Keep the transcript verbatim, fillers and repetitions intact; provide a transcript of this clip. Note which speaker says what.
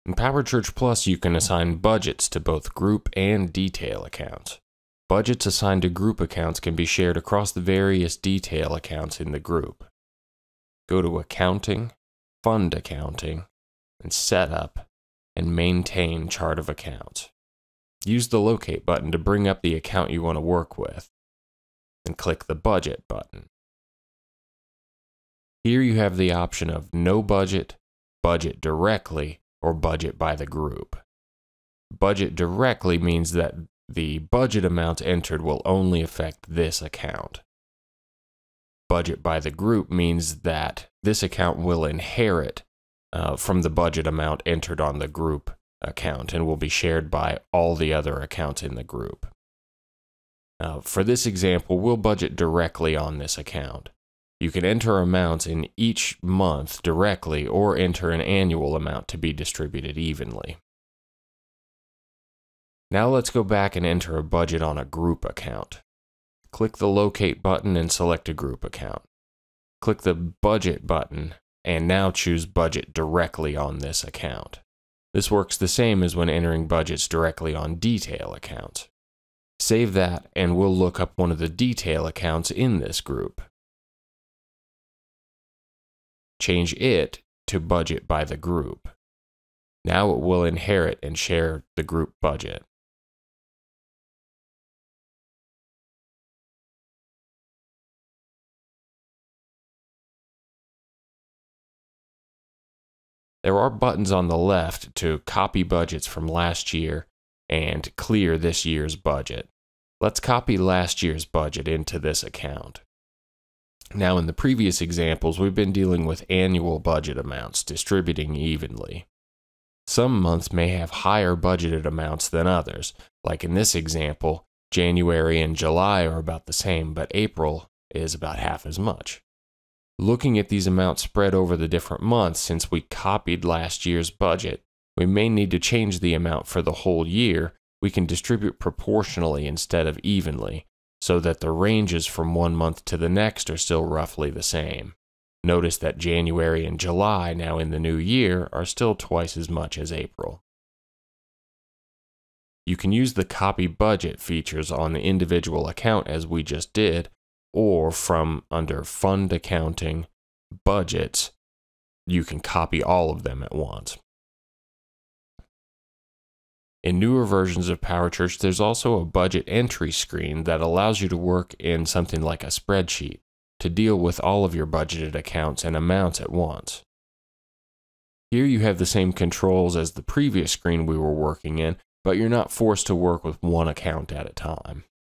Speaker 1: In PowerChurch Plus, you can assign budgets to both group and detail accounts. Budgets assigned to group accounts can be shared across the various detail accounts in the group. Go to Accounting, Fund Accounting, and Setup, and Maintain Chart of Accounts. Use the Locate button to bring up the account you want to work with, and click the Budget button. Here you have the option of No Budget, Budget Directly, or Budget by the Group. Budget Directly means that the budget amount entered will only affect this account. Budget by the Group means that this account will inherit uh, from the budget amount entered on the group account and will be shared by all the other accounts in the group. Uh, for this example, we'll budget directly on this account. You can enter amounts in each month directly or enter an annual amount to be distributed evenly. Now let's go back and enter a budget on a group account. Click the Locate button and select a group account. Click the Budget button and now choose Budget directly on this account. This works the same as when entering budgets directly on detail accounts. Save that and we'll look up one of the detail accounts in this group. Change it to Budget by the Group. Now it will inherit and share the group budget. There are buttons on the left to copy budgets from last year and clear this year's budget. Let's copy last year's budget into this account. Now, in the previous examples, we've been dealing with annual budget amounts, distributing evenly. Some months may have higher budgeted amounts than others. Like in this example, January and July are about the same, but April is about half as much. Looking at these amounts spread over the different months, since we copied last year's budget, we may need to change the amount for the whole year. We can distribute proportionally instead of evenly, so that the ranges from one month to the next are still roughly the same. Notice that January and July, now in the new year, are still twice as much as April. You can use the Copy Budget features on the individual account as we just did, or from under Fund Accounting, Budgets, you can copy all of them at once. In newer versions of PowerChurch, there's also a budget entry screen that allows you to work in something like a spreadsheet to deal with all of your budgeted accounts and amounts at once. Here you have the same controls as the previous screen we were working in, but you're not forced to work with one account at a time.